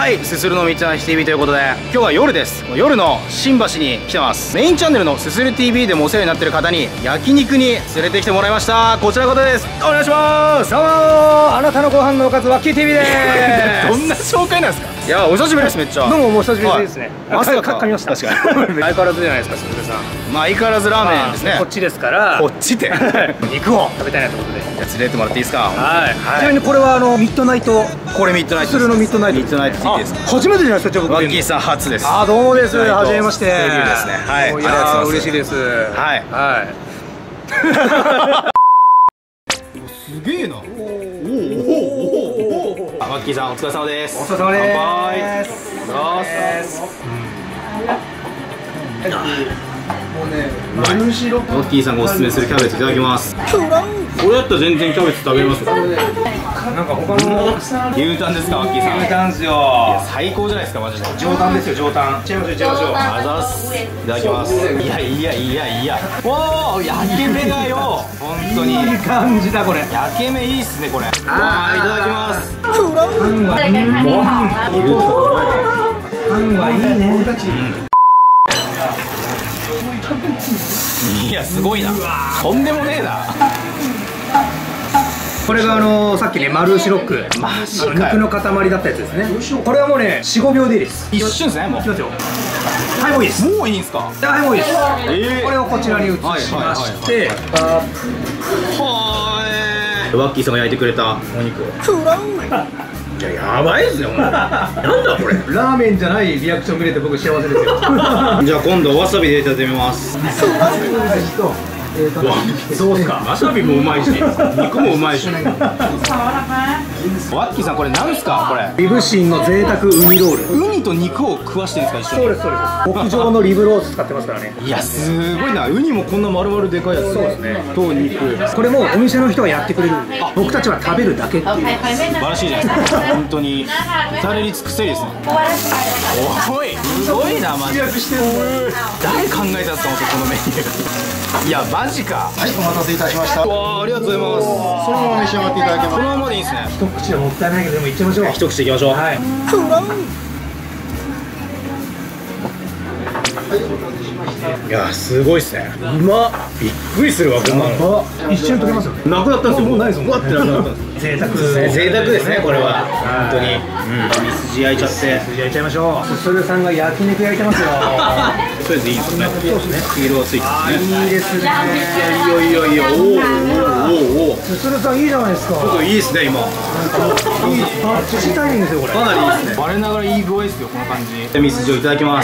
はい、すするのみちなし TV ということで、今日は夜です。夜の新橋に来てます。メインチャンネルのすする TV でもお世話になってる方に焼肉に連れてきてもらいました。こちらの方です。お願いします。 どうもあなたのご飯のおかずはキー TV です。 どんな紹介なんですか。いや、お久しぶりです。めっちゃどうもお久しぶりですね。 まさか噛みました。 確かに相変わらずじゃないですか、すずるさん。 まあ相変わらずラーメンですね。 こっちですから、 こっちで肉を食べたいなということで。 じゃあ連れてってもらっていいですか。 はい。ちなみにこれはミッドナイト、 これミッドナイトすするのミッドナイト。 ミッドナイト TV ですか。 初めてじゃないですか、じゃあ僕。 ワッキーさん初です。 あ、どうもです。はじめまして。 デビューですね。はい。 いや、嬉しいです。 はいはい。 すげえな。ワッキーさんお疲れ様です。 お疲れ様です。 乾杯。 もうね、マルシロワッキーさんがおすすめするキャベツいただきます。これだったら全然キャベツ食べれますよ。 なんか他の牛タンですか、ワッキーさん。 牛タンですよ。 いや最高じゃないですか、マジで。 上タンですよ、上タン。いっちゃいましょう、いっちゃいましょう。 ありがとうございます。いただきます。いやいやいやいや。おお、焼け目がよ。本当に。 いい感じだこれ。 焼け目いいっすね、これ。わあ、いただきます。 パンはいいね。 いや、すごいな。とんでもねえな。 これがさっきね、マルシロック、 マジかよ。 肉の塊だったやつですね。これはもうね、4、5秒でいいです。 一瞬ですね、もう。 いきますよ。はい、もういいです。 もういいんすか。 はい、もういいです。これをこちらに移しまして、 ワッキーさんが焼いてくれたお肉を。いや、やばいっすよ。なんだこれ。 ラーメンじゃないリアクション見れて僕幸せですよ。 じゃあ今度わさびでいただいてみます。 どうですか。 わさびもうまいし、肉もうまいし。ワッキーさん、これなんすか、これ。 リブシンの贅沢ウニロール。 ウニと肉を食わしてるんですか、一緒に。 そうです、そうです。極上のリブロース使ってますからね。 いや、すごいな。ウニもこんな丸々でかいやつ。 そうですね。 と肉。 これもお店の人がやってくれるんで、僕たちは食べるだけっていう。 素晴らしいじゃないですか。本当に至れり尽くせりですね。おい、すごいな、マジで。誰考えたんですか、本当このメニュー。いや、マジか。 はい、お待たせいたしました。 わあ、ありがとうございます。 そのまま召し上がっていただけます。 このままでいいですね。 一口はもったいないけど、でもいっちゃいましょう。 一口いきましょう。はい。いや、すごいっすね。うまっ。びっくりするわ、こんなの。 一瞬溶けますよね。 なくなったんですよ。 もうないですもん。 わってなくなったんです。 贅沢。 贅沢ですね、これは。本当に。ミスジ焼いちゃって。 筋焼いちゃいましょう。すするさんが焼肉焼いてますよ。 とりあえずいいですね。そうですね。色がついてますね。 いいですね。 いやいやいや、おお。 すするさんいいじゃないですか。 ちょっといいですね、今。 いいバッチシタイミングですよこれ。 かなりいいですね。我ながらいい具合ですよ、この感じ。ミスジをいただきます。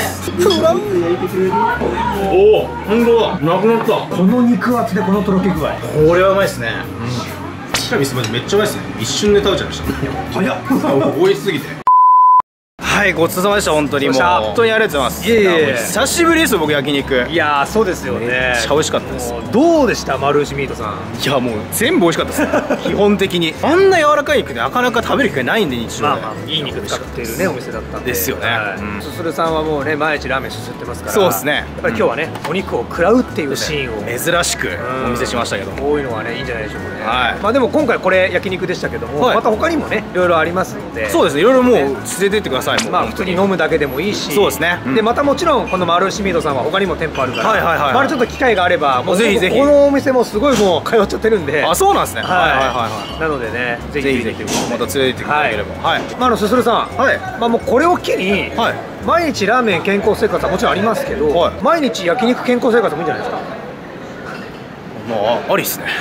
おお、本当だ。なくなった。 この肉厚でこのとろけ具合。 これはうまいですね。ミスマジめっちゃうまいですね。一瞬で食べちゃいました。早っ。美味しすぎて。はい、ごちそうさまでした。本当にもう本当にありがとうございます。 いえいえ、 久しぶりですよ、僕焼肉。 いやー、そうですよね。 めっちゃ美味しかったです。 どうでした、マルシミートさん。 いや、もう全部美味しかったです。基本的にあんな柔らかい肉でなかなか食べる機会ないんで、日常で。 いい肉使っているね、お店だったんで。 ですよね。 すするさんはもうね、毎日ラーメンすすってますから。 そうですね。 やっぱり今日はね、お肉を食らうっていうシーンを珍しくお見せしましたけど、 こういうのはね、いいんじゃないでしょうかね。 はい。 まあでも今回これ焼肉でしたけども、また他にもね、いろいろありますので。 そうですね。いろいろもう連れてってください。もうまあ普通に飲むだけでもいいし。 そうですね。 でまたもちろんこのマルシミートさんは他にも店舗あるから、まだちょっと機会があれば、もうぜひぜひ。 このお店もすごいもう通っちゃってるんで。 あ、そうなんですね。はいはいはい。 なのでね、ぜひぜひまた連れてっていただければ。はい。 まあすするさん、はい。まあもうこれを機に、毎日ラーメン健康生活はもちろんありますけど、毎日焼肉健康生活もいいんじゃないですか。 まあありっすね。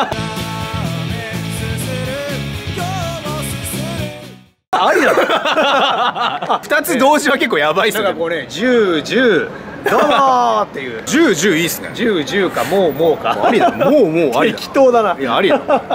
ありだろ。 2つ同時は結構やばいっすね。 なんかこうね、10、10どうもーっていう。 10、10いいっすね。 10、10かもうか。 ありだ。もうありだ。 適当だな。 いや、ありだ。